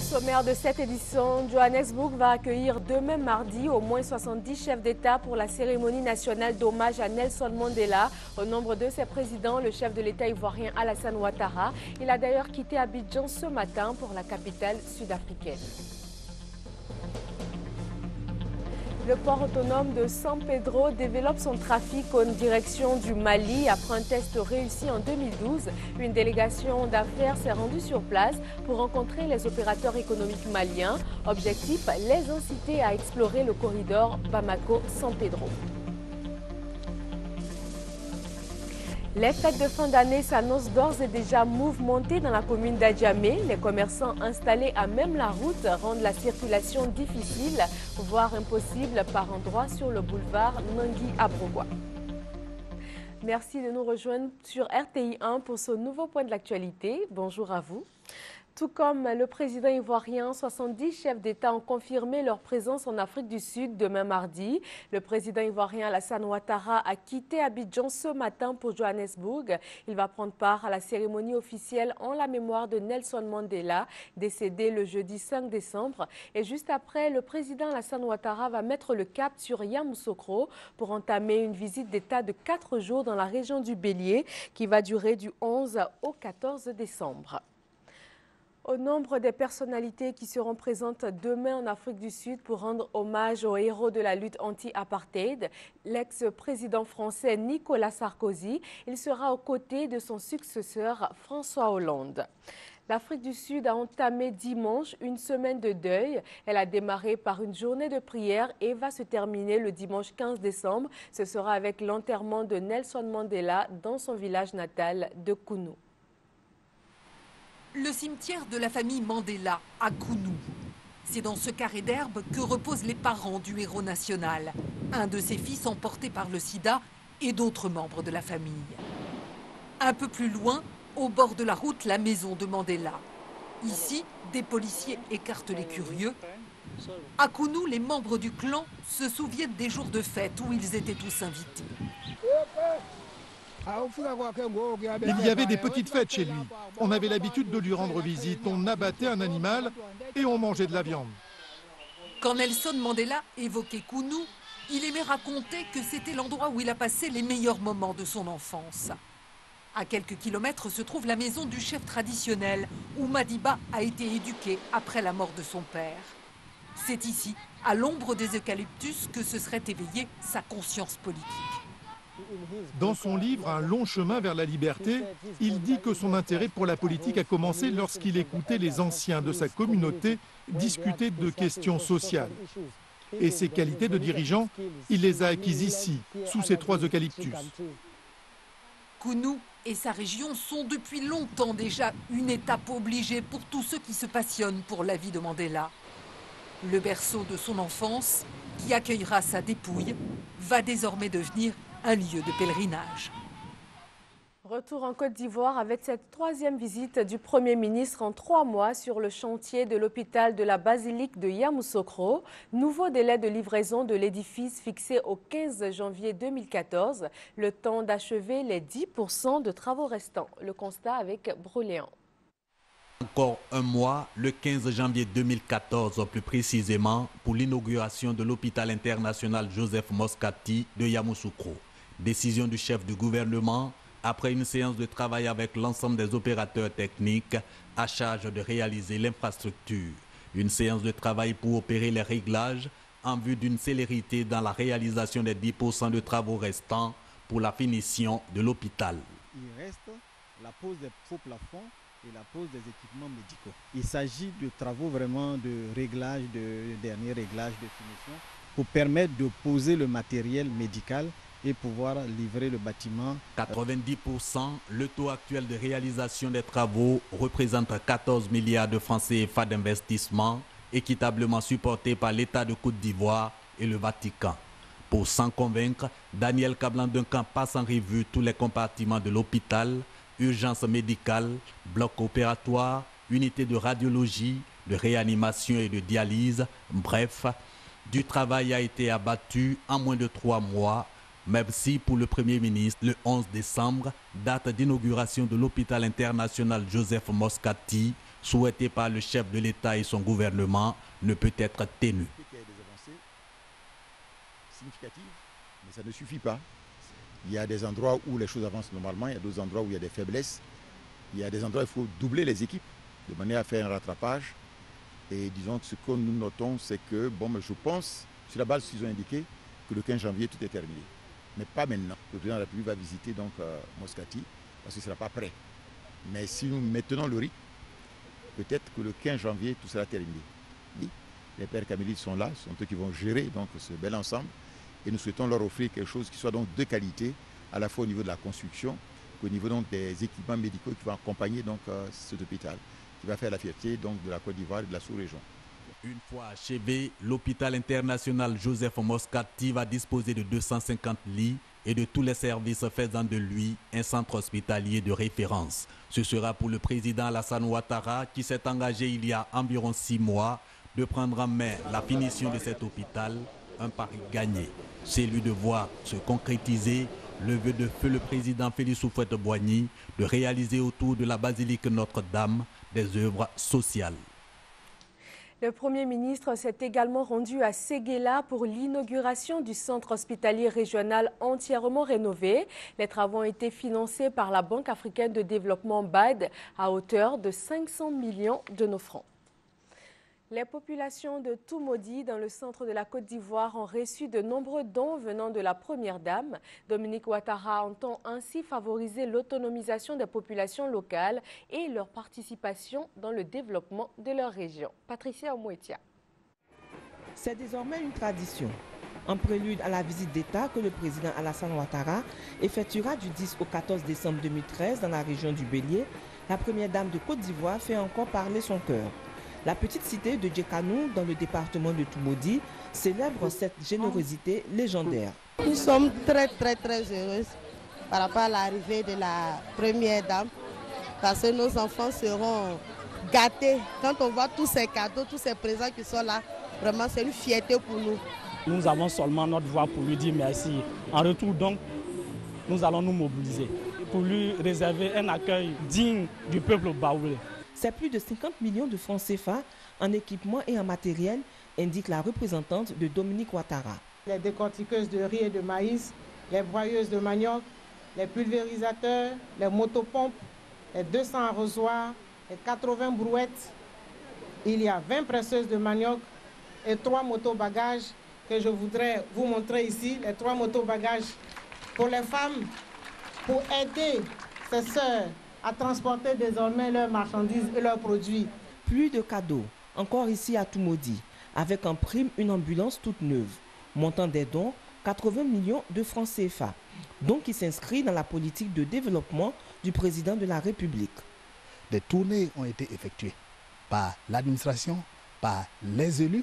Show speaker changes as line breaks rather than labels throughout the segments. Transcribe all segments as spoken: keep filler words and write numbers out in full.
sommaire de cette édition, Johannesburg va accueillir demain mardi au moins soixante-dix chefs d'État pour la cérémonie nationale d'hommage à Nelson Mandela. Au nombre de ses présidents, le chef de l'État ivoirien Alassane Ouattara. Il a d'ailleurs quitté Abidjan ce matin pour la capitale sud-africaine. Le port autonome de San Pedro développe son trafic en direction du Mali après un test réussi en deux mille douze. Une délégation d'affaires s'est rendue sur place pour rencontrer les opérateurs économiques maliens. Objectif, les inciter à explorer le corridor Bamako-San Pedro. Les fêtes de fin d'année s'annoncent d'ores et déjà mouvementées dans la commune d'Adjamé. Les commerçants installés à même la route rendent la circulation difficile, voire impossible par endroits sur le boulevard Nangui-Abrogwa. Merci de nous rejoindre sur R T I un pour ce nouveau point de l'actualité. Bonjour à vous. Tout comme le président ivoirien, soixante-dix chefs d'État ont confirmé leur présence en Afrique du Sud demain mardi. Le président ivoirien Alassane Ouattara a quitté Abidjan ce matin pour Johannesburg. Il va prendre part à la cérémonie officielle en la mémoire de Nelson Mandela, décédé le jeudi cinq décembre. Et juste après, le président Alassane Ouattara va mettre le cap sur Yamoussoukro pour entamer une visite d'État de quatre jours dans la région du Bélier qui va durer du onze au quatorze décembre. Au nombre des personnalités qui seront présentes demain en Afrique du Sud pour rendre hommage aux héros de la lutte anti-apartheid, l'ex-président français Nicolas Sarkozy, il sera aux côtés de son successeur François Hollande. L'Afrique du Sud a entamé dimanche une semaine de deuil. Elle a démarré par une journée de prière et va se terminer le dimanche quinze décembre. Ce sera avec l'enterrement de Nelson Mandela dans son village natal de Kounou.
Le cimetière de la famille Mandela à Kounou. C'est dans ce carré d'herbe que reposent les parents du héros national, un de ses fils emporté par le sida et d'autres membres de la famille. Un peu plus loin, au bord de la route, la maison de Mandela. Ici, des policiers écartent les curieux. À Kounou, les membres du clan se souviennent des jours de fête où ils étaient tous invités.
Il y avait des petites fêtes chez lui. On avait l'habitude de lui rendre visite. On abattait un animal et on mangeait de la viande.
Quand Nelson Mandela évoquait Kounou, il aimait raconter que c'était l'endroit où il a passé les meilleurs moments de son enfance. À quelques kilomètres se trouve la maison du chef traditionnel, où Madiba a été éduqué après la mort de son père. C'est ici, à l'ombre des eucalyptus, que se serait éveillée sa conscience politique.
Dans son livre « Un long chemin vers la liberté », il dit que son intérêt pour la politique a commencé lorsqu'il écoutait les anciens de sa communauté discuter de questions sociales. Et ses qualités de dirigeant, il les a acquises ici, sous ces trois eucalyptus.
Kounou et sa région sont depuis longtemps déjà une étape obligée pour tous ceux qui se passionnent pour la vie de Mandela. Le berceau de son enfance, qui accueillera sa dépouille, va désormais devenir un lieu de pèlerinage.
Retour en Côte d'Ivoire avec cette troisième visite du Premier ministre en trois mois sur le chantier de l'hôpital de la basilique de Yamoussoukro. Nouveau délai de livraison de l'édifice fixé au quinze janvier deux mille quatorze. Le temps d'achever les dix pour cent de travaux restants. Le constat avec Bruléan.
Encore un mois, le quinze janvier deux mille quatorze plus précisément, pour l'inauguration de l'hôpital international Joseph Moscati de Yamoussoukro. Décision du chef du gouvernement après une séance de travail avec l'ensemble des opérateurs techniques à charge de réaliser l'infrastructure. Une séance de travail pour opérer les réglages en vue d'une célérité dans la réalisation des dix pour cent de travaux restants pour la finition de l'hôpital.
Il reste la pose des faux plafonds et la pose des équipements médicaux. Il s'agit de travaux vraiment de réglage, de dernier réglage de finition pour permettre de poser le matériel médical et pouvoir livrer le bâtiment.
quatre-vingt-dix pour cent, le taux actuel de réalisation des travaux représente quatorze milliards de francs C F A d'investissement, équitablement supportés par l'État de Côte d'Ivoire et le Vatican. Pour s'en convaincre, Daniel Kablan-Duncan passe en revue tous les compartiments de l'hôpital, urgence médicale, bloc opératoire, unité de radiologie, de réanimation et de dialyse. Bref, du travail a été abattu en moins de trois mois Même si pour le Premier ministre, le onze décembre, date d'inauguration de l'hôpital international Joseph Moscati, souhaité par le chef de l'État et son gouvernement, ne peut être tenu.
Il y a des avancées significatives, mais ça ne suffit pas. Il y a des endroits où les choses avancent normalement, il y a d'autres endroits où il y a des faiblesses. Il y a des endroits où il faut doubler les équipes, de manière à faire un rattrapage. Et disons que ce que nous notons, c'est que, bon, mais je pense, sur la base qu'ils ont indiqué, que le quinze janvier, tout est terminé. Mais pas maintenant. Le président de la République va visiter donc euh, Moscati, parce que ce ne sera pas prêt. Mais si nous maintenons le rythme, peut-être que le quinze janvier, tout sera terminé. Oui, les pères camélites sont là, ce sont eux qui vont gérer donc, ce bel ensemble. Et nous souhaitons leur offrir quelque chose qui soit donc de qualité, à la fois au niveau de la construction, qu'au niveau donc, des équipements médicaux qui vont accompagner donc, euh, cet hôpital, qui va faire la fierté donc, de la Côte d'Ivoire et de la sous-région.
Une fois achevé, l'hôpital international Joseph Moscati va disposer de deux cent cinquante lits et de tous les services faisant de lui un centre hospitalier de référence. Ce sera pour le président Alassane Ouattara qui s'est engagé il y a environ six mois de prendre en main la finition de cet hôpital, un pari gagné. C'est lui de voir se concrétiser le vœu de feu le président Félix Houphouët-Boigny de réaliser autour de la basilique Notre-Dame des œuvres sociales.
Le Premier ministre s'est également rendu à Séguéla pour l'inauguration du centre hospitalier régional entièrement rénové. Les travaux ont été financés par la Banque africaine de développement B A D à hauteur de cinq cents millions de nos francs. Les populations de Toumaudi, dans le centre de la Côte d'Ivoire, ont reçu de nombreux dons venant de la Première Dame. Dominique Ouattara entend ainsi favoriser l'autonomisation des populations locales et leur participation dans le développement de leur région. Patricia Omouetia.
C'est désormais une tradition. En prélude à la visite d'État que le président Alassane Ouattara effectuera du dix au quatorze décembre deux mille treize dans la région du Bélier, la Première Dame de Côte d'Ivoire fait encore parler son cœur. La petite cité de Djekanou, dans le département de Toumaudi, célèbre cette générosité légendaire.
Nous sommes très très très heureuses par rapport à l'arrivée de la Première Dame, parce que nos enfants seront gâtés. Quand on voit tous ces cadeaux, tous ces présents qui sont là, vraiment c'est une fierté pour nous.
Nous avons seulement notre voix pour lui dire merci. En retour donc, nous allons nous mobiliser pour lui réserver un accueil digne du peuple baoulé.
C'est plus de cinquante millions de francs C F A en équipement et en matériel, indique la représentante de Dominique Ouattara.
Les décortiqueuses de riz et de maïs, les broyeuses de manioc, les pulvérisateurs, les motopompes, les deux cents arrosoirs, les quatre-vingts brouettes. Il y a vingt presseuses de manioc et trois motobagages que je voudrais vous montrer ici. Les trois motobagages pour les femmes, pour aider ces sœurs à transporter désormais leurs marchandises et leurs produits.
Plus de cadeaux, encore ici à Toumaudi, avec en prime une ambulance toute neuve. Montant des dons, quatre-vingts millions de francs C F A, dont qui s'inscrit dans la politique de développement du président de la République.
Des tournées ont été effectuées par l'administration, par les élus,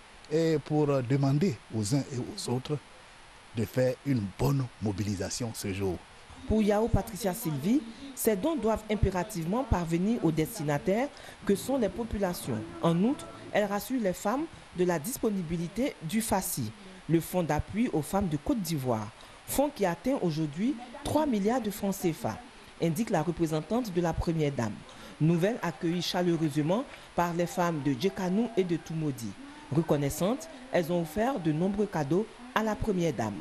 et pour demander aux uns et aux autres de faire une bonne mobilisation ce jour.
Pour Yao Patricia Sylvie, ces dons doivent impérativement parvenir aux destinataires que sont les populations. En outre, elle rassure les femmes de la disponibilité du F A C I, le fonds d'appui aux femmes de Côte d'Ivoire, fonds qui atteint aujourd'hui trois milliards de francs C F A, indique la représentante de la Première Dame. Nouvelle accueillie chaleureusement par les femmes de Djekanou et de Toumaudi. Reconnaissantes, elles ont offert de nombreux cadeaux à la Première Dame.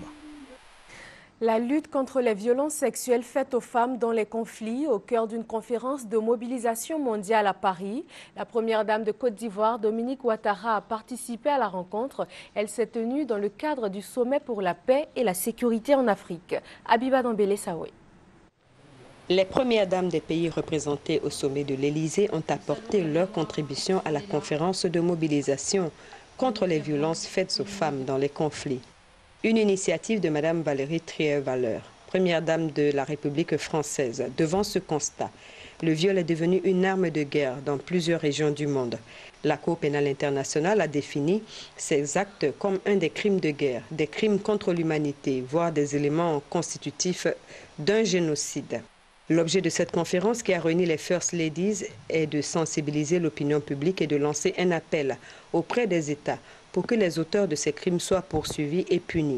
La lutte contre les violences sexuelles faites aux femmes dans les conflits au cœur d'une conférence de mobilisation mondiale à Paris. La première dame de Côte d'Ivoire, Dominique Ouattara, a participé à la rencontre. Elle s'est tenue dans le cadre du sommet pour la paix et la sécurité en Afrique. Abiba Dambélé Saoué.
Les premières dames des pays représentés au sommet de l'Élysée ont apporté leur contribution à la conférence de mobilisation contre les violences faites aux femmes dans les conflits. Une initiative de Mme Valérie Trier-Valeur, première dame de la République française. Devant ce constat, le viol est devenu une arme de guerre dans plusieurs régions du monde. La Cour pénale internationale a défini ces actes comme un des crimes de guerre, des crimes contre l'humanité, voire des éléments constitutifs d'un génocide. L'objet de cette conférence qui a réuni les First Ladies est de sensibiliser l'opinion publique et de lancer un appel auprès des États pour que les auteurs de ces crimes soient poursuivis et punis.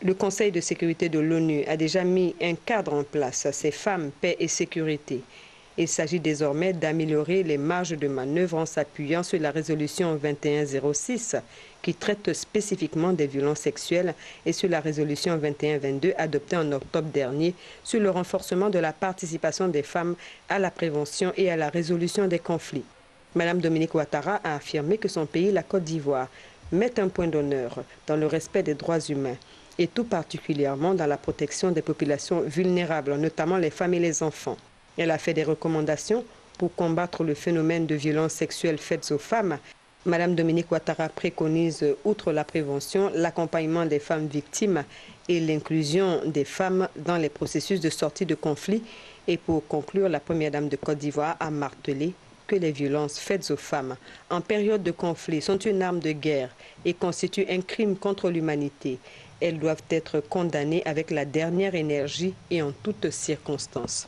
Le Conseil de sécurité de l'ONU a déjà mis un cadre en place, c'est femmes, paix et sécurité. Il s'agit désormais d'améliorer les marges de manœuvre en s'appuyant sur la résolution vingt et un zéro six qui traite spécifiquement des violences sexuelles et sur la résolution vingt et un vingt-deux adoptée en octobre dernier sur le renforcement de la participation des femmes à la prévention et à la résolution des conflits. Madame Dominique Ouattara a affirmé que son pays, la Côte d'Ivoire, met un point d'honneur dans le respect des droits humains et tout particulièrement dans la protection des populations vulnérables, notamment les femmes et les enfants. Elle a fait des recommandations pour combattre le phénomène de violences sexuelles faites aux femmes. Madame Dominique Ouattara préconise, outre la prévention, l'accompagnement des femmes victimes et l'inclusion des femmes dans les processus de sortie de conflit. Et pour conclure, la première dame de Côte d'Ivoire a martelé que les violences faites aux femmes en période de conflit sont une arme de guerre et constituent un crime contre l'humanité. Elles doivent être condamnées avec la dernière énergie et en toutes circonstances.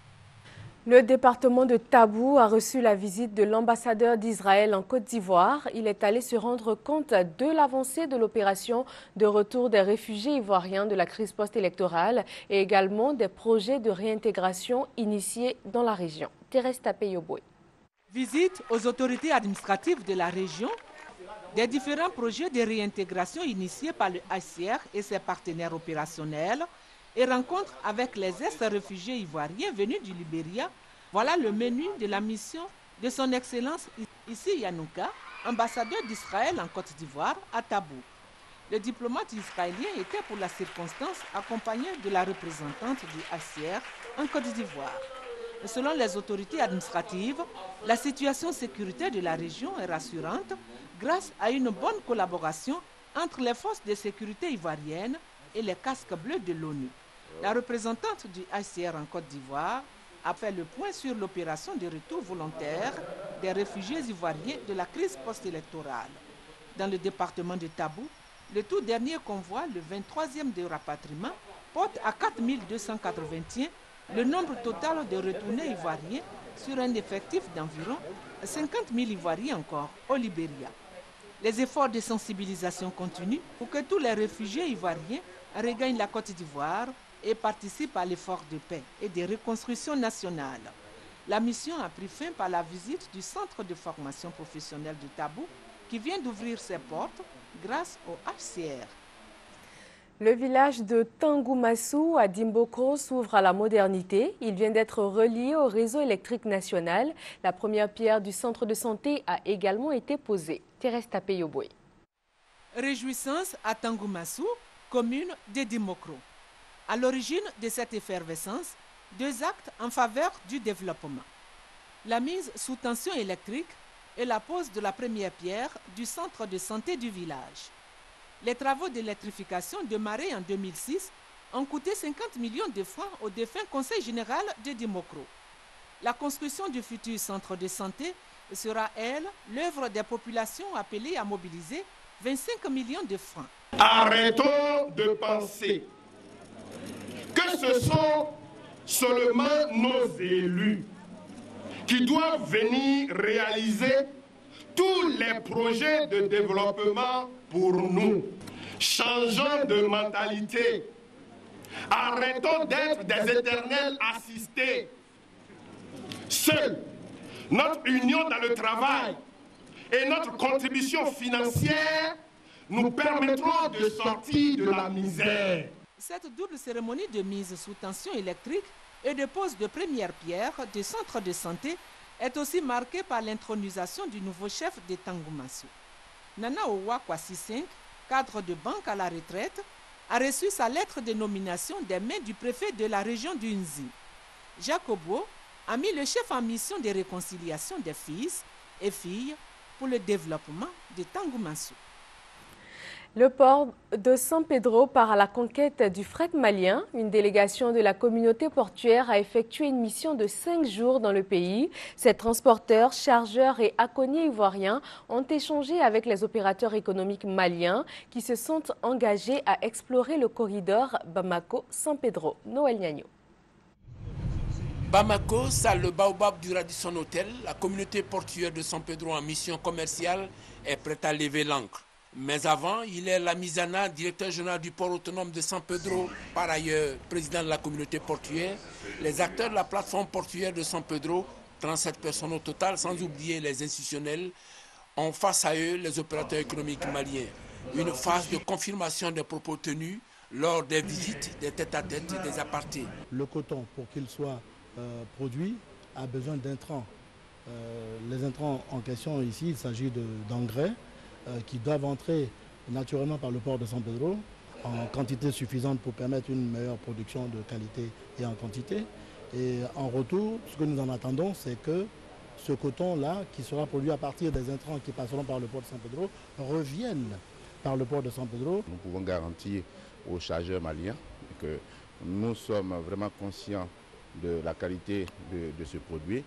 Le département de Tabou a reçu la visite de l'ambassadeur d'Israël en Côte d'Ivoire. Il est allé se rendre compte de l'avancée de l'opération de retour des réfugiés ivoiriens de la crise post-électorale et également des projets de réintégration initiés dans la région. Thérèse Tapé-Yoboué.
Visite aux autorités administratives de la région, des différents projets de réintégration initiés par le H C R et ses partenaires opérationnels, et rencontre avec les ex-réfugiés ivoiriens venus du Libéria. Voilà le menu de la mission de son Excellence Issi Yanouka, ambassadeur d'Israël en Côte d'Ivoire, à Tabou. Le diplomate israélien était pour la circonstance accompagné de la représentante du H C R en Côte d'Ivoire. Selon les autorités administratives, la situation sécuritaire de la région est rassurante grâce à une bonne collaboration entre les forces de sécurité ivoiriennes et les casques bleus de l'ONU. La représentante du H C R en Côte d'Ivoire a fait le point sur l'opération de retour volontaire des réfugiés ivoiriens de la crise post-électorale. Dans le département de Tabou, le tout dernier convoi, le vingt-troisième de rapatriement, porte à quatre mille deux cent quatre-vingt-un le nombre total de retournés ivoiriens sur un effectif d'environ cinquante mille Ivoiriens encore au Libéria. Les efforts de sensibilisation continuent pour que tous les réfugiés ivoiriens regagnent la Côte d'Ivoire et participent à l'effort de paix et de reconstruction nationale. La mission a pris fin par la visite du centre de formation professionnelle de Tabou qui vient d'ouvrir ses portes grâce au H C R.
Le village de Tangoumassou à Dimbokro s'ouvre à la modernité. Il vient d'être relié au réseau électrique national. La première pierre du centre de santé a également été posée. Thérèse Tapé-Yoboué.
Réjouissance à Tangoumassou, commune de Dimbokro. À l'origine de cette effervescence, deux actes en faveur du développement. La mise sous tension électrique et la pose de la première pierre du centre de santé du village. Les travaux d'électrification démarrés en deux mille six ont coûté cinquante millions de francs au défunt Conseil général de Dimbokro. La construction du futur centre de santé sera, elle, l'œuvre des populations appelées à mobiliser vingt-cinq millions de francs.
Arrêtons de penser que ce sont seulement nos élus qui doivent venir réaliser tous les projets de développement pour nous. Changeons de mentalité. Arrêtons d'être des éternels assistés. Seule notre union dans le travail et notre contribution financière nous permettront de sortir de la misère.
Cette double cérémonie de mise sous tension électrique et de pose de première pierre du centre de santé est aussi marquée par l'intronisation du nouveau chef de Tangoumassou. Nana Owa Kwasi cinq, cadre de banque à la retraite, a reçu sa lettre de nomination des mains du préfet de la région du Nzi. Jacobo a mis le chef en mission de réconciliation des fils et filles pour le développement de Tangoumassou.
Le port de San Pedro part à la conquête du fret malien. Une délégation de la communauté portuaire a effectué une mission de cinq jours dans le pays. Ces transporteurs, chargeurs et accognés ivoiriens ont échangé avec les opérateurs économiques maliens qui se sont engagés à explorer le corridor Bamako-San Pedro. Noël Niagno.
Bamako, salle le baobab du Radisson Hotel, la communauté portuaire de San Pedro en mission commerciale est prête à lever l'ancre. Mais avant, il est Lamizana, directeur général du port autonome de San Pedro, par ailleurs président de la communauté portuaire, les acteurs de la plateforme portuaire de San Pedro, trente-sept personnes au total, sans oublier les institutionnels, ont face à eux les opérateurs économiques maliens. Une phase de confirmation des propos tenus lors des visites, des tête-à-tête et des apartés.
Le coton, pour qu'il soit euh, produit, a besoin d'intrants. Euh, les intrants en question ici, il s'agit d'engrais euh, qui doivent entrer naturellement par le port de San Pedro en quantité suffisante pour permettre une meilleure production de qualité et en quantité. Et en retour, ce que nous en attendons, c'est que ce coton-là, qui sera produit à partir des intrants qui passeront par le port de San Pedro, revienne par le port de San Pedro.
Nous pouvons garantir aux chargeurs maliens que nous sommes vraiment conscients de la qualité de, de ce produit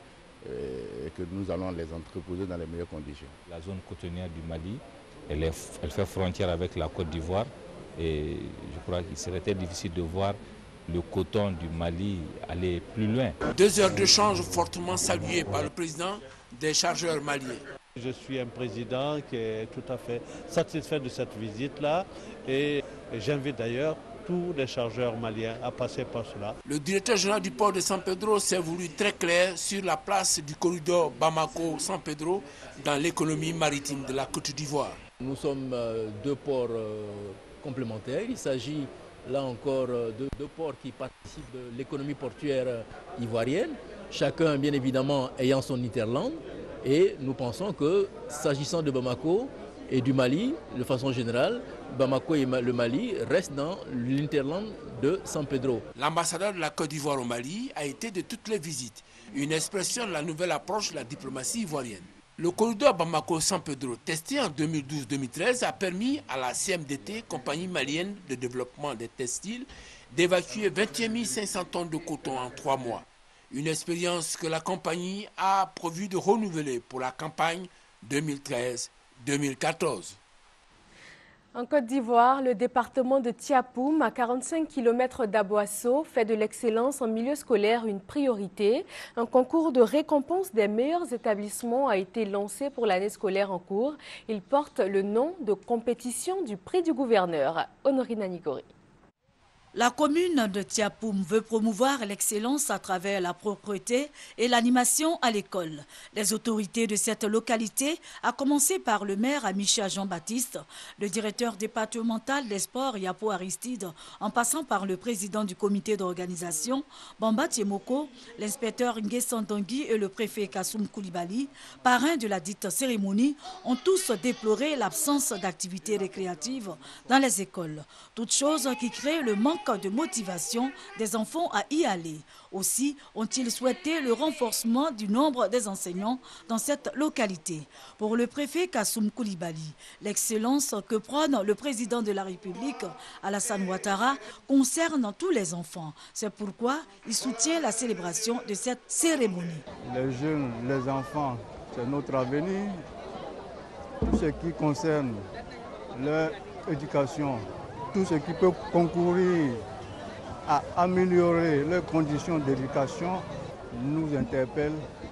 et que nous allons les entreposer dans les meilleures conditions.
La zone cotonnière du Mali, elle, est, elle fait frontière avec la Côte d'Ivoire et je crois qu'il serait très difficile de voir le coton du Mali aller plus loin.
Deux heures d'échange fortement saluées par le président des chargeurs maliens.
Je suis un président qui est tout à fait satisfait de cette visite-là et j'invite d'ailleurs tous les chargeurs maliens à passer par cela.
Le directeur général du port de San Pedro s'est voulu très clair sur la place du corridor Bamako-San Pedro dans l'économie maritime de la Côte d'Ivoire.
Nous sommes deux ports complémentaires. Il s'agit là encore de deux ports qui participent de l'économie portuaire ivoirienne, chacun bien évidemment ayant son hinterland. Et nous pensons que s'agissant de Bamako et du Mali, de façon générale, Bamako et le Mali restent dans l'interland de San Pedro.
L'ambassadeur de la Côte d'Ivoire au Mali a été de toutes les visites, une expression de la nouvelle approche de la diplomatie ivoirienne. Le corridor Bamako-San Pedro, testé en deux mille douze deux mille treize, a permis à la C M D T, compagnie malienne de développement des textiles, d'évacuer vingt et un mille cinq cents tonnes de coton en trois mois. Une expérience que la compagnie a prévu de renouveler pour la campagne deux mille treize deux mille quatorze.
En Côte d'Ivoire, le département de Tiapoum, à quarante-cinq kilomètres d'Aboasso, fait de l'excellence en milieu scolaire une priorité. Un concours de récompense des meilleurs établissements a été lancé pour l'année scolaire en cours. Il porte le nom de compétition du prix du gouverneur. Honorine Nigori.
La commune de Tiapoum veut promouvoir l'excellence à travers la propreté et l'animation à l'école. Les autorités de cette localité, à commencer par le maire Amicha Jean-Baptiste, le directeur départemental des sports Yapo Aristide, en passant par le président du comité d'organisation, Bamba Tiemoko, l'inspecteur Nguessan Tanguy et le préfet Kassoum Koulibaly, parrain de la dite cérémonie, ont tous déploré l'absence d'activités récréatives dans les écoles. Toute chose qui crée le manque de motivation des enfants à y aller. Aussi ont-ils souhaité le renforcement du nombre des enseignants dans cette localité. Pour le préfet Kassoum Koulibaly, l'excellence que prône le président de la République, Alassane Ouattara, concerne tous les enfants. C'est pourquoi il soutient la célébration de cette cérémonie.
Les jeunes, les enfants, c'est notre avenir. Tout ce qui concerne leur éducation, tout ce qui peut concourir à améliorer leurs conditions d'éducation nous interpelle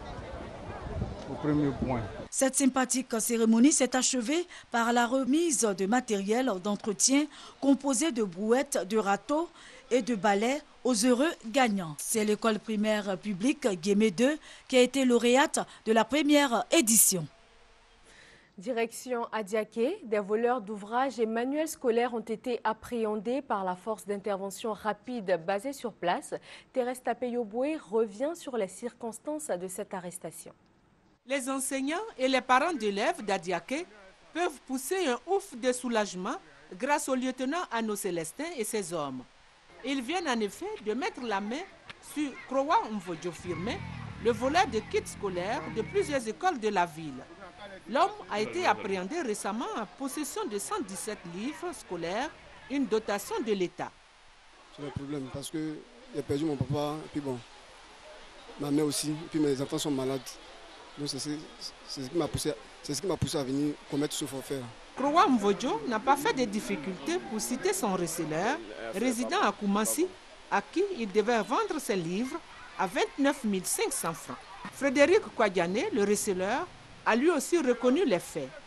au premier point.
Cette sympathique cérémonie s'est achevée par la remise de matériel d'entretien composé de brouettes, de râteaux et de balais aux heureux gagnants. C'est l'école primaire publique Guémé deux qui a été lauréate de la première édition.
Direction Adiaké, des voleurs d'ouvrages et manuels scolaires ont été appréhendés par la force d'intervention rapide basée sur place. Thérèse Tapeyoboué revient sur les circonstances de cette arrestation.
Les enseignants et les parents d'élèves d'Adiaké peuvent pousser un ouf de soulagement grâce au lieutenant Anno Célestin et ses hommes. Ils viennent en effet de mettre la main sur Krowa Mvodjo Firmé, le voleur de kits scolaires de plusieurs écoles de la ville. L'homme a été appréhendé récemment en possession de cent dix-sept livres scolaires, une dotation de l'État.
C'est le problème parce que j'ai perdu mon papa, et puis bon, ma mère aussi, et puis mes enfants sont malades. Donc c'est ce, ce qui m'a poussé, c'est ce qui m'a poussé à venir commettre ce forfait.
Krowa Mvodjo n'a pas fait de difficultés pour citer son receleur, résident à Koumassi, à qui il devait vendre ses livres à vingt-neuf mille cinq cents francs. Frédéric Kouadiané, le receleur, a lui aussi reconnu les faits.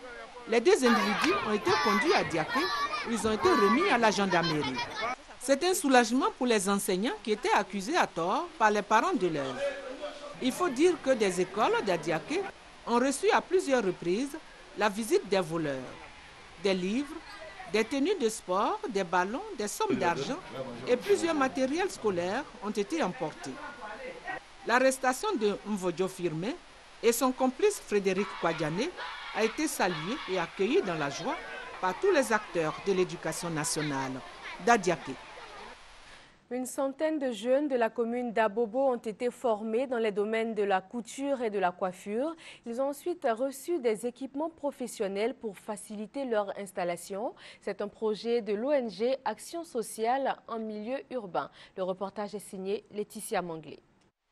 Les deux individus ont été conduits à Diaké, où ils ont été remis à la gendarmerie. C'est un soulagement pour les enseignants qui étaient accusés à tort par les parents d'élèves. Il faut dire que des écoles d'Adiaké ont reçu à plusieurs reprises la visite des voleurs. Des livres, des tenues de sport, des ballons, des sommes d'argent et plusieurs matériels scolaires ont été emportés. L'arrestation de Mvodjo Firmé et son complice Frédéric Kouadiané a été saluée et accueillie dans la joie par tous les acteurs de l'éducation nationale d'Adiaké.
Une centaine de jeunes de la commune d'Abobo ont été formés dans les domaines de la couture et de la coiffure. Ils ont ensuite reçu des équipements professionnels pour faciliter leur installation. C'est un projet de l'O N G Action sociale en milieu urbain. Le reportage est signé Laetitia Manglé.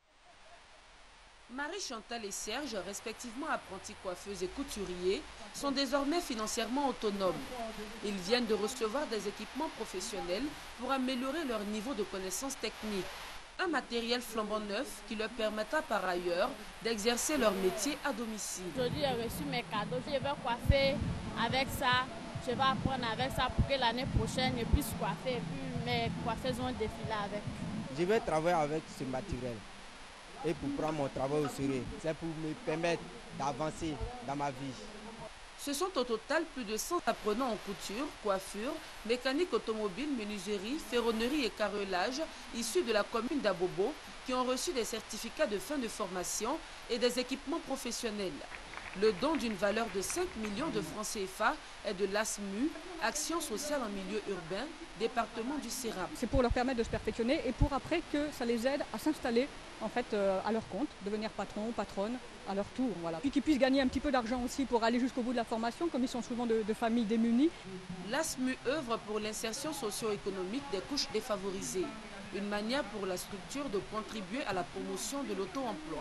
Marie-Chantal et Serge, respectivement apprentis coiffeuses et couturiers, sont désormais financièrement autonomes. Ils viennent de recevoir des équipements professionnels pour améliorer leur niveau de connaissances techniques. Un matériel flambant neuf qui leur permettra par ailleurs d'exercer leur métier à domicile.
Aujourd'hui, j'ai reçu mes cadeaux. Je vais coiffer avec ça. Je vais apprendre avec ça pour que l'année prochaine, je puisse coiffer. Et puis mes coiffeuses vont défiler avec.
Je vais travailler avec ce matériel. Et pour prendre mon travail au sérieux, c'est pour me permettre d'avancer dans ma vie.
Ce sont au total plus de cent apprenants en couture, coiffure, mécanique automobile, menuiserie, ferronnerie et carrelage issus de la commune d'Abobo qui ont reçu des certificats de fin de formation et des équipements professionnels. Le don d'une valeur de cinq millions de francs C F A est de l'A S M U, Action sociale en milieu urbain, département du Sérap.
C'est pour leur permettre de se perfectionner et pour après que ça les aide à s'installer en fait euh, à leur compte, devenir patron, patronne à leur tour. Voilà. Puis qu'ils puissent gagner un petit peu d'argent aussi pour aller jusqu'au bout de la formation, comme ils sont souvent de, de familles démunies.
L'A S M U œuvre pour l'insertion socio-économique des couches défavorisées, une manière pour la structure de contribuer à la promotion de l'auto-emploi.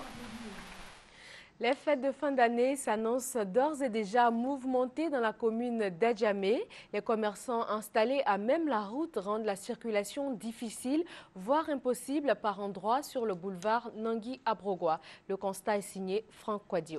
Les fêtes de fin d'année s'annoncent d'ores et déjà mouvementées dans la commune d'Adjamé. Les commerçants installés à même la route rendent la circulation difficile, voire impossible par endroits sur le boulevard Nangui-Abrogwa. Le constat est signé Franck Quadio.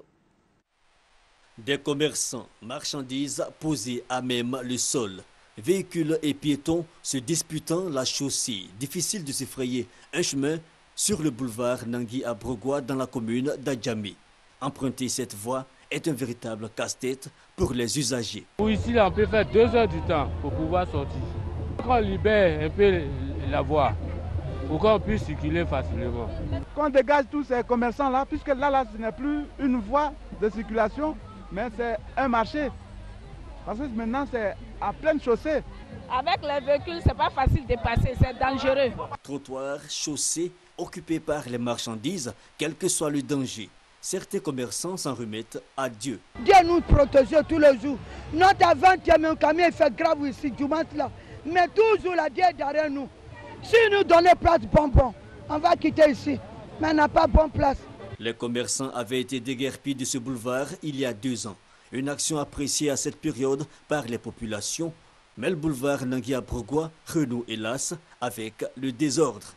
Des commerçants, marchandises posées à même le sol. Véhicules et piétons se disputant la chaussée. Difficile de se frayer un chemin sur le boulevard Nangui-Abrogwa dans la commune d'Adjamé. Emprunter cette voie est un véritable casse-tête pour les usagers.
Pour ici, là, on peut faire deux heures du temps pour pouvoir sortir. Quand on libère un peu la voie, pour qu'on puisse circuler facilement.
Qu'on dégage tous ces commerçants-là, puisque là, là, ce n'est plus une voie de circulation, mais c'est un marché. Parce que maintenant, c'est à pleine chaussée.
Avec les véhicules, ce n'est pas facile de passer, c'est dangereux.
Trottoirs, chaussées, occupés par les marchandises, quel que soit le danger. Certains commerçants s'en remettent à Dieu.
Dieu nous protège tous les jours. Notre vingt-e camion fait grave ici, du là. Mais toujours la Dieu est derrière nous. Si nous donnons place bonbon, on va quitter ici. Mais on n'a pas bonne place.
Les commerçants avaient été déguerpis de ce boulevard il y a deux ans. Une action appréciée à cette période par les populations. Mais le boulevard Nangui-Abrogwa renoue hélas avec le désordre.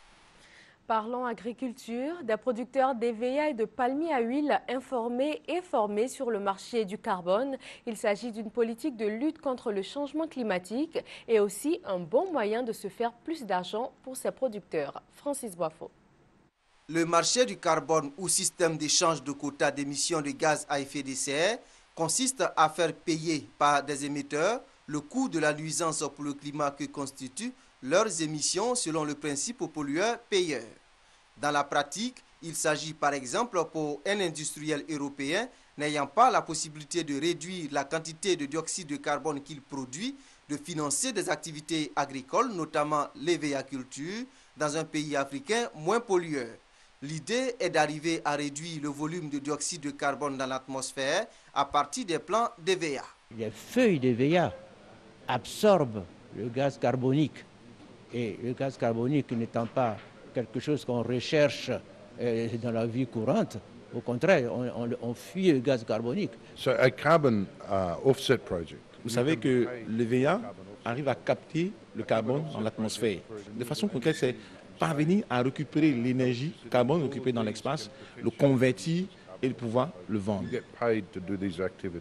Parlons agriculture, des producteurs d'E V A et de palmiers à huile informés et formés sur le marché du carbone. Il s'agit d'une politique de lutte contre le changement climatique et aussi un bon moyen de se faire plus d'argent pour ces producteurs. Francis Boifo.
Le marché du carbone ou système d'échange de quotas d'émissions de gaz à effet de serre consiste à faire payer par des émetteurs le coût de la nuisance pour le climat que constituent leurs émissions selon le principe pollueur-payeur. Dans la pratique, il s'agit par exemple pour un industriel européen n'ayant pas la possibilité de réduire la quantité de dioxyde de carbone qu'il produit, de financer des activités agricoles, notamment l'hévéaculture, dans un pays africain moins pollueur. L'idée est d'arriver à réduire le volume de dioxyde de carbone dans l'atmosphère à partir des plants d'E V A.
Les feuilles d'E V A absorbent le gaz carbonique. Et le gaz carbonique n'étant pas quelque chose qu'on recherche euh, dans la vie courante, au contraire, on, on, on fuit le gaz carbonique.
So a carbon, uh, offset project.
Vous savez que l'E V A arrive à capter le carbone dans l'atmosphère. De façon concrète, c'est parvenir à récupérer l'énergie carbone occupée dans l'espace, le convertir et pouvoir le vendre.
You get paid to do these activities.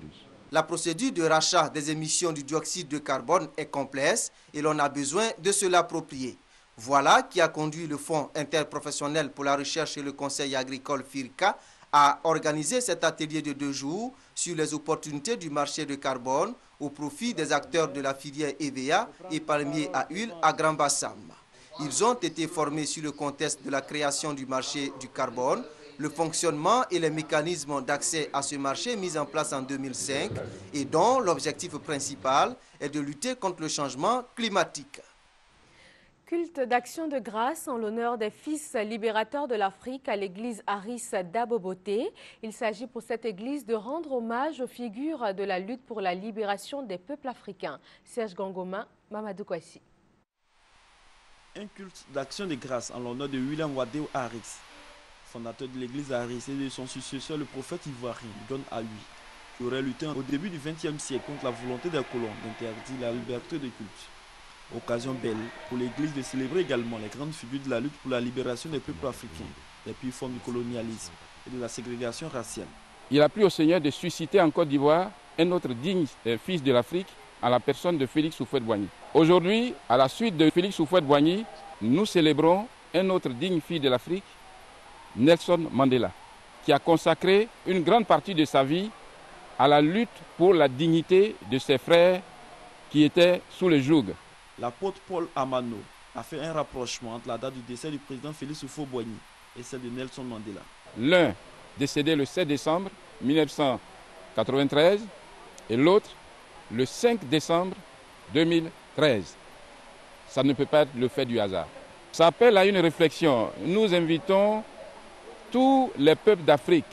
La procédure de rachat des émissions du dioxyde de carbone est complexe et l'on a besoin de se l'approprier. Voilà qui a conduit le Fonds interprofessionnel pour la recherche et le conseil agricole FIRCA à organiser cet atelier de deux jours sur les opportunités du marché de carbone au profit des acteurs de la filière E V A et palmiers à huile à Grand Bassam. Ils ont été formés sur le contexte de la création du marché du carbone, le fonctionnement et les mécanismes d'accès à ce marché mis en place en deux mille cinq et dont l'objectif principal est de lutter contre le changement climatique.
Culte d'action de grâce en l'honneur des fils libérateurs de l'Afrique à l'église Aris d'Aboboté. Il s'agit pour cette église de rendre hommage aux figures de la lutte pour la libération des peuples africains. Serge Gangoma, Mamadou Kwasi.
Un culte d'action de grâce en l'honneur de William Wadéo Aris, fondateur de l'église Aris, et de son successeur, le prophète ivoirien John Aoui, qui aurait lutté au début du vingtième siècle contre la volonté des colons d'interdire la liberté de culte. Occasion belle pour l'église de célébrer également les grandes figures de la lutte pour la libération des peuples africains, des pires formes du colonialisme et de la ségrégation raciale.
Il a plu au Seigneur de susciter en Côte d'Ivoire un autre digne fils de l'Afrique à la personne de Félix Houphouët-Boigny. Aujourd'hui, à la suite de Félix Houphouët-Boigny, nous célébrons un autre digne fils de l'Afrique, Nelson Mandela, qui a consacré une grande partie de sa vie à la lutte pour la dignité de ses frères qui étaient sous le joug.
L'apôtre Paul Amano a fait un rapprochement entre la date du décès du président Félix Houphouët-Boigny et celle de Nelson Mandela.
L'un décédé le sept décembre mille neuf cent quatre-vingt-treize et l'autre le cinq décembre deux mille treize. Ça ne peut pas être le fait du hasard. Ça appelle à une réflexion. Nous invitons tous les peuples d'Afrique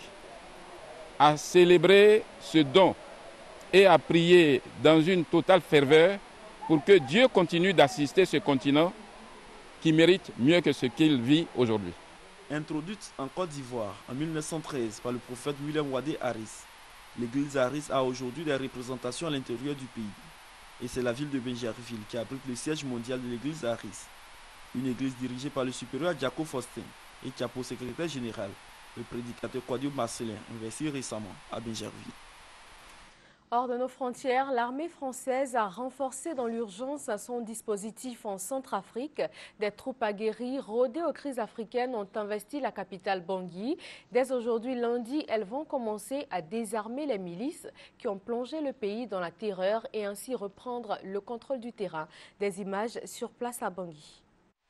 à célébrer ce don et à prier dans une totale ferveur pour que Dieu continue d'assister ce continent qui mérite mieux que ce qu'il vit aujourd'hui.
Introduite en Côte d'Ivoire en mille neuf cent treize par le prophète William Wadé Aris, l'église Aris a aujourd'hui des représentations à l'intérieur du pays. Et c'est la ville de Benjerville qui abrite le siège mondial de l'église Aris. Une église dirigée par le supérieur Jacob Faustin et qui a pour secrétaire général le prédicateur Quadio Marcelin, investi récemment à Benjerville.
Hors de nos frontières, l'armée française a renforcé dans l'urgence son dispositif en Centrafrique. Des troupes aguerries rodées aux crises africaines ont investi la capitale Bangui. Dès aujourd'hui, lundi, elles vont commencer à désarmer les milices qui ont plongé le pays dans la terreur et ainsi reprendre le contrôle du terrain. Des images sur place à Bangui.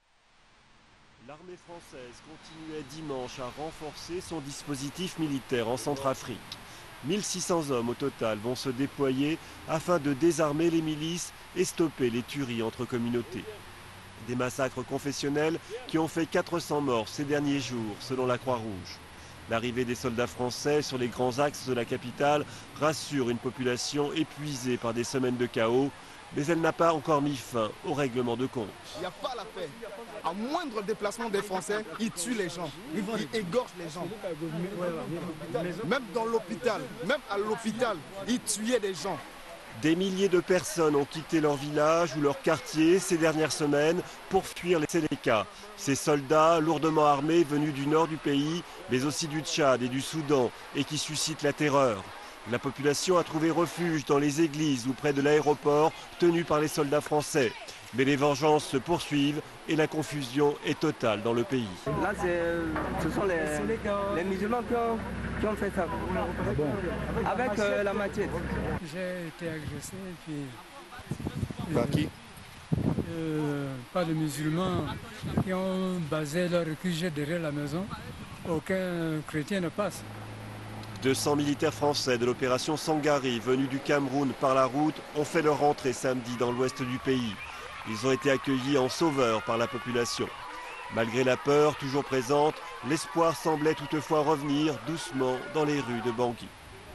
L'armée française continuait dimanche à renforcer son dispositif militaire en Centrafrique. mille six cents hommes au total vont se déployer afin de désarmer les milices et stopper les tueries entre communautés. Des massacres confessionnels qui ont fait quatre cents morts ces derniers jours, selon la Croix-Rouge. L'arrivée des soldats français sur les grands axes de la capitale rassure une population épuisée par des semaines de chaos, mais elle n'a pas encore mis fin au règlement de compte.
Il n'y a pas la paix. À moindre déplacement des Français, ils tuent les gens, ils égorgent les gens. Même dans l'hôpital, même à l'hôpital, ils tuaient des gens.
Des milliers de personnes ont quitté leur village ou leur quartier ces dernières semaines pour fuir les Séléka. Ces soldats lourdement armés venus du nord du pays, mais aussi du Tchad et du Soudan, et qui suscitent la terreur. La population a trouvé refuge dans les églises ou près de l'aéroport tenu par les soldats français. Mais les vengeances se poursuivent et la confusion est totale dans le pays.
Là, ce sont les, les musulmans qui ont, qui ont fait ça. Avec euh, la machette.
J'ai été agressé et puis...
Par qui
euh, Par les musulmans qui ont basé leur réfugié derrière la maison. Aucun chrétien ne passe.
deux cents militaires français de l'opération Sangari venus du Cameroun par la route ont fait leur entrée samedi dans l'ouest du pays. Ils ont été accueillis en sauveurs par la population. Malgré la peur toujours présente, l'espoir semblait toutefois revenir doucement dans les rues de Bangui.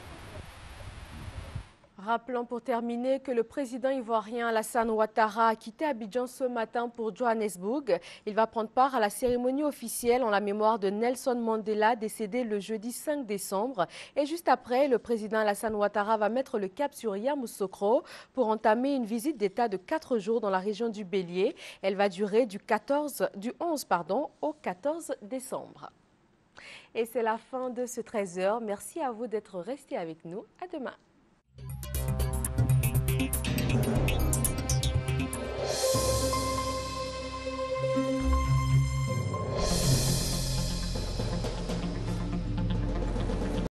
Rappelons pour terminer que le président ivoirien Alassane Ouattara a quitté Abidjan ce matin pour Johannesburg. Il va prendre part à la cérémonie officielle en la mémoire de Nelson Mandela, décédé le jeudi cinq décembre. Et juste après, le président Alassane Ouattara va mettre le cap sur Yamoussoukro pour entamer une visite d'État de quatre jours dans la région du Bélier. Elle va durer du, quatorze, du onze pardon, au quatorze décembre. Et c'est la fin de ce treize heures. Merci à vous d'être restés avec nous. À demain.